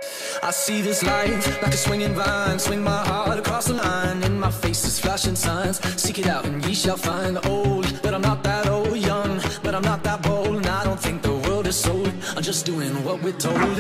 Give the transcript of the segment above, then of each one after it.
I see this life like a swinging vine, swing my heart across the line. In my face is flashing signs, seek it out and ye shall find. Old, but I'm not that old. Young, but I'm not that bold. And I don't think the world is sold, I'm just doing what we're told.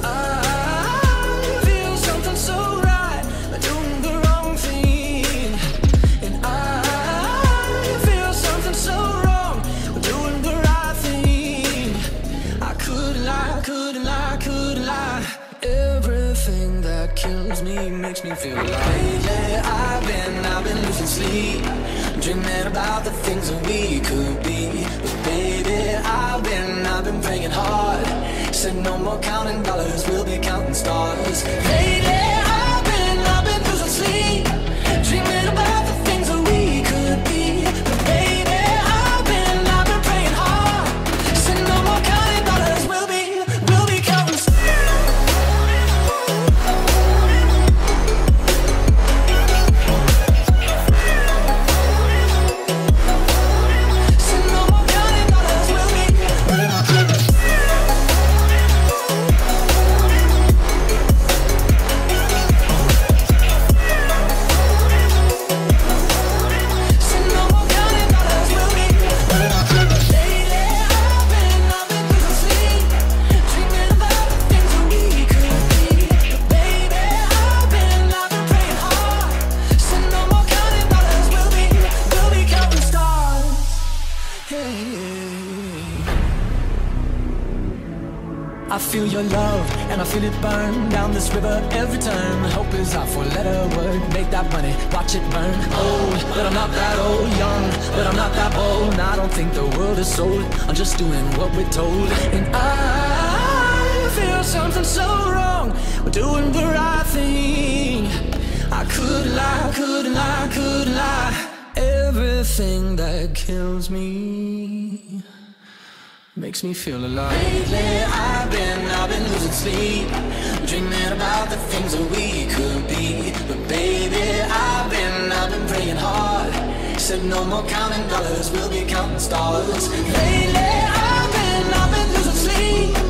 I feel something so right, but doing the wrong thing. And I feel something so wrong, but doing the right thing. I couldn't lie, couldn't lie, couldn't lie. Everything that kills me makes me feel alive. Lately I've been losing sleep, dreaming about the things that we could be. But baby, I've been praying hard. Said no more counting dollars, we'll be counting stars. Lately I've been losing sleep, dreaming about the things that we could be. But baby, I've been praying hard. Said no more counting dollars, we'll be counting stars. I feel your love, and I feel it burn down this river every turn. Hope is our four-letter word, make that money, watch it burn. Old, but I'm not that old. Young, but I'm not that bold. And I don't think the world is sold, I'm just doing what we're told. And I feel something so wrong, we're doing the right thing. I couldn't lie, couldn't lie, couldn't lie. Everything that kills me makes me feel alive. Lately I've been losing sleep, dreaming about the things that we could be. But baby, I've been praying hard. Said no more counting dollars, we'll be counting stars. Lately I've been losing sleep,